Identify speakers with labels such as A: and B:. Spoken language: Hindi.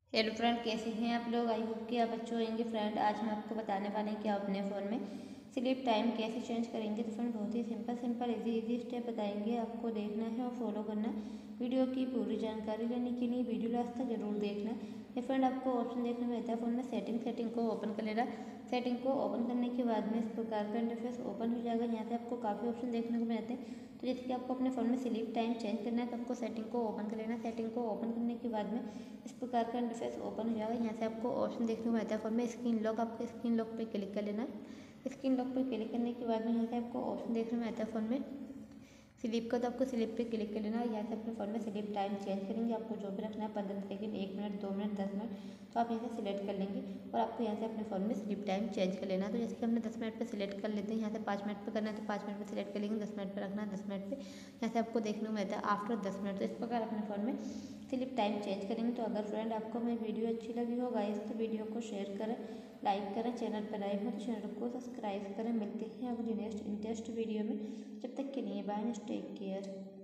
A: हेलो फ्रेंड, कैसे हैं आप लोग। आई होप कि आप अच्छे होंगे। फ्रेंड, आज हम आपको बताने वाले हैं कि आप अपने फ़ोन में स्लीप टाइम कैसे चेंज करेंगे। तो फ्रेंड, बहुत ही सिंपल इजी स्टेप बताएंगे, आपको देखना है और फॉलो करना है। वीडियो की पूरी जानकारी लेने के लिए वीडियो लास्ट तक जरूर देखना है। फ्रेंड, आपको ऑप्शन देखने में आता है फ़ोन में सेटिंग को ओपन कर लेना। सेटिंग को ओपन करने के बाद में इस प्रकार का इंटरफेस ओपन हो जाएगा। यहाँ से आपको काफ़ी ऑप्शन देखने को मिलते हैं। तो जैसे कि आपको अपने फ़ोन में स्लीप टाइम चेंज करना है तो आपको सेटिंग को ओपन कर लेना। सेटिंग को ओपन करने के बाद में इस प्रकार का इंटरफेस ओपन हो जाएगा। यहाँ से आपको ऑप्शन देखने को मिलता है फ़ोन में स्क्रीन लॉक। आपको स्क्रीन लॉक पर क्लिक कर लेना है। स्क्रीन लॉक पर क्लिक करने के बाद में यहाँ से आपको ऑप्शन देखने में आता है फ़ोन में स्लीप का। तो आपको स्लीप पे क्लिक कर लेना है। यहाँ से अपने फ़ोन में स्लीप टाइम चेंज करेंगे। आपको जो भी रखना है 15 सेकंड, 1 मिनट, 2 मिनट, 10 मिनट, तो आप यहाँ से सिलेक्ट कर लेंगे और आपको यहाँ से अपने फ़ोन में स्लीप टाइम चेंज कर लेना है। तो जैसे कि हमने 10 मिनट पे सिलेक्ट कर लेते हैं। यहाँ से 5 मिनट पे करना है तो 5 मिनट पे सिलेक्ट कर लेंगे। 10 मिनट पे रखना है 10 मिनट पे। यहाँ से आपको देखने को मिलता है आफ्टर 10 मिनट। तो इस प्रकार अपने फ़ोन में स्लीप टाइम चेंज करेंगे। तो अगर फ्रेंड आपको मेरी वीडियो अच्छी लगी हो गाइस तो वीडियो को शेयर करें, लाइक करें। चैनल पर नए हो तो चैनल को सब्सक्राइब करें। मिलते हैं अगली नेक्स्ट इंटरेस्ट वीडियो में। जब तक के लिए बाय, टेक केयर।